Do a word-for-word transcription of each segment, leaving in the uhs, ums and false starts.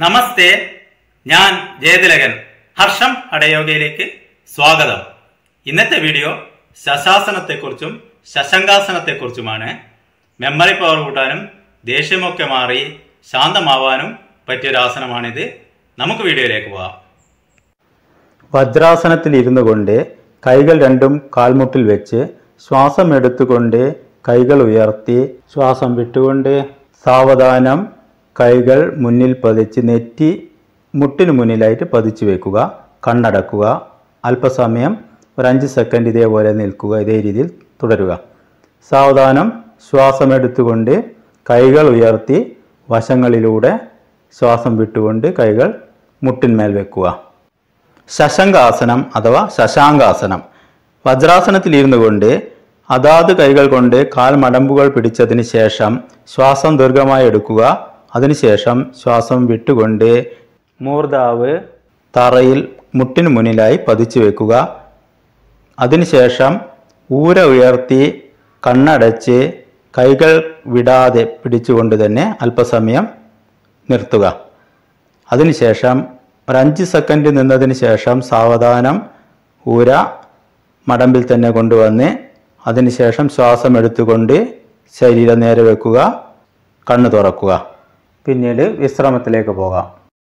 നമസ്തേ, ഞാൻ ജയതിലകൻ. ഹർഷം ഹഠയോഗയിലേക്ക് സ്വാഗതം. ഇന്നത്തെ വീഡിയോ ശശാസനത്തെക്കുറിച്ചും ശശങ്കാസനത്തെക്കുറിച്ചുമാണ്. മെമ്മറി പവർ കൂട്ടാനും ദേഷ്യമൊക്കെ മാറി ശാന്തമാവാനും പറ്റിയൊരാസനമാണിത്. നമുക്ക് വീഡിയോയിലേക്ക് പോകാം. വജ്രാസനത്തിൽ ഇരുന്നു കൊണ്ട് കൈകൾ രണ്ടും കാൽമുട്ടിൽ വെച്ച് ശ്വാസം എടുത്തുകൊണ്ട് കൈകൾ ഉയർത്തി ശ്വാസം വിട്ടുകൊണ്ട് സാവധാനം കൈകൾ മുന്നിൽ പതിച്ച് നെറ്റി മുട്ടിന് മുന്നിലായിട്ട് പതിച്ചു വെക്കുക. കണ്ണടക്കുക. അല്പസമയം ഒരു അഞ്ച് സെക്കൻഡ് ഇതേപോലെ നിൽക്കുക. ഇതേ രീതിയിൽ തുടരുക. സാവധാനം ശ്വാസം എടുത്തുകൊണ്ട് കൈകൾ ഉയർത്തി വശങ്ങളിലൂടെ ശ്വാസം വിട്ടുകൊണ്ട് കൈകൾ മുട്ടിന്മേൽ വെക്കുക. ശശങ്കാസനം അഥവാ ശശാങ്കാസനം. വജ്രാസനത്തിൽ ഇരുന്നു കൊണ്ട് അതാത് കൈകൾ കൊണ്ട് കാൽ മടമ്പുകൾ പിടിച്ചതിന് ശേഷം ശ്വാസം ദീർഘമായി എടുക്കുക. അതിനുശേഷം ശ്വാസം വിട്ടുകൊണ്ട് മൂർധാവ് തറയിൽ മുട്ടിന് മുന്നിലായി പതിച്ചു വെക്കുക. അതിനുശേഷം ഊര ഉയർത്തി കണ്ണടച്ച് കൈകൾ വിടാതെ പിടിച്ചുകൊണ്ട് തന്നെ അല്പസമയം നിർത്തുക. അതിനുശേഷം ഒരു അഞ്ച് സെക്കൻഡ് നിന്നതിന് ശേഷം സാവധാനം ഊര മടമ്പിൽ തന്നെ കൊണ്ടുവന്ന് അതിനുശേഷം ശ്വാസം എടുത്തുകൊണ്ട് ശരീരം നേരെ വെക്കുക. കണ്ണ് തുറക്കുക. പിന്നീട് വിശ്രമത്തിലേക്ക് പോകാം.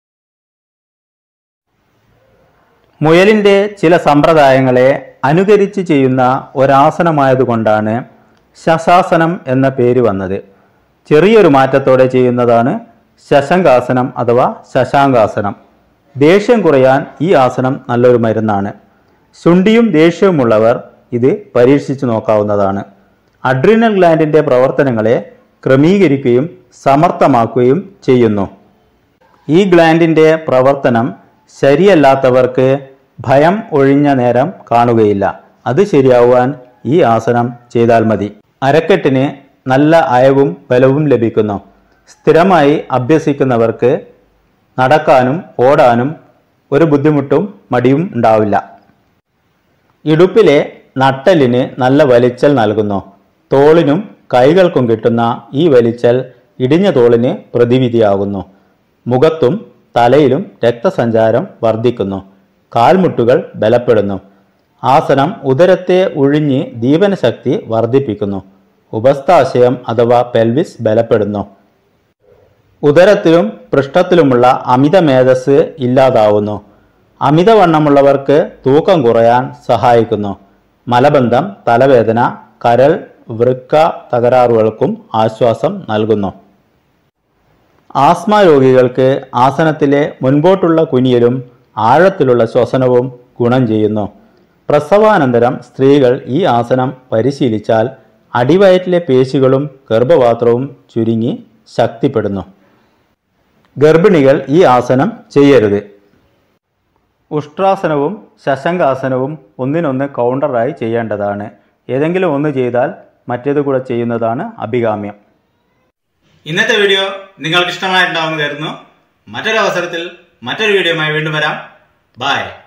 മുയലിൻ്റെ ചില സമ്പ്രദായങ്ങളെ അനുകരിച്ച് ചെയ്യുന്ന ഒരാസനമായതുകൊണ്ടാണ് ശശാസനം എന്ന പേര് വന്നത്. ചെറിയൊരു മാറ്റത്തോടെ ചെയ്യുന്നതാണ് ശശങ്കാസനം അഥവാ ശശാങ്കാസനം. ദേഷ്യം കുറയാൻ ഈ ആസനം നല്ലൊരു മരുന്നാണ്. ശുണ്ഠിയും ദേഷ്യവുമുള്ളവർ ഇത് പരീക്ഷിച്ചു നോക്കാവുന്നതാണ്. അഡ്രീനൽ ഗ്ലാൻഡിൻ്റെ പ്രവർത്തനങ്ങളെ ക്രമീകരിക്കുകയും സമർത്ഥമാക്കുകയും ചെയ്യുന്നു. ഈ ഗ്ലാൻഡിൻ്റെ പ്രവർത്തനം ശരിയല്ലാത്തവർക്ക് ഭയം ഒഴിഞ്ഞ നേരം കാണുകയില്ല. അത് ശരിയാവാൻ ഈ ആസനം ചെയ്താൽ മതി. അരക്കെട്ടിന് നല്ല അയവും ബലവും ലഭിക്കുന്നു. സ്ഥിരമായി അഭ്യസിക്കുന്നവർക്ക് നടക്കാനും ഓടാനും ഒരു ബുദ്ധിമുട്ടും മടിയും ഉണ്ടാവില്ല. ഇടുപ്പിലെ നട്ടലിന് നല്ല വലിച്ചൽ നൽകുന്നു. തോളിനും കൈകൾക്കും കിട്ടുന്ന ഈ വലിച്ചൽ ഇടിഞ്ഞ തോളിന് പ്രതിവിധിയാകുന്നു. മുഖത്തും തലയിലും രക്തസഞ്ചാരം വർദ്ധിക്കുന്നു. കാൽമുട്ടുകൾ ബലപ്പെടുന്നു. ആസനം ഉദരത്തെ ഉഴിഞ്ഞ് ദീപനശക്തി വർദ്ധിപ്പിക്കുന്നു. ഉപസ്ഥാശയം അഥവാ പെൽവിസ് ബലപ്പെടുന്നു. ഉദരത്തിലും പൃഷ്ഠത്തിലുമുള്ള അമിത മേധസ് ഇല്ലാതാവുന്നു. അമിതവണ്ണമുള്ളവർക്ക് തൂക്കം കുറയാൻ സഹായിക്കുന്നു. മലബന്ധം, തലവേദന, കരൾ, വൃക്ക തകരാറുകൾക്കും ആശ്വാസം നൽകുന്നു. ആസ്മ രോഗികൾക്ക് ആസനത്തിലെ മുൻപോട്ടുള്ള കുനിയലും ആഴത്തിലുള്ള ശ്വസനവും ഗുണം ചെയ്യുന്നു. പ്രസവാനന്തരം സ്ത്രീകൾ ഈ ആസനം പരിശീലിച്ചാൽ അടിവയറ്റിലെ പേശികളും ഗർഭപാത്രവും ചുരുങ്ങി ശക്തിപ്പെടുന്നു. ഗർഭിണികൾ ഈ ആസനം ചെയ്യരുത്. ഉഷ്ട്രാസനവും ശശങ്കാസനവും ഒന്നിനൊന്ന് കൗണ്ടറായി ചെയ്യേണ്ടതാണ്. ഏതെങ്കിലും ഒന്ന് ചെയ്താൽ മറ്റേത് കൂടെ ചെയ്യുന്നതാണ് അഭികാമ്യം. ഇന്നത്തെ വീഡിയോ നിങ്ങൾക്ക് ഇഷ്ടമായിട്ടുണ്ടാവുമെന്ന് കരുതുന്നു. മറ്റൊരു അവസരത്തിൽ മറ്റൊരു വീഡിയോയുമായി വീണ്ടും വരാം. ബൈ.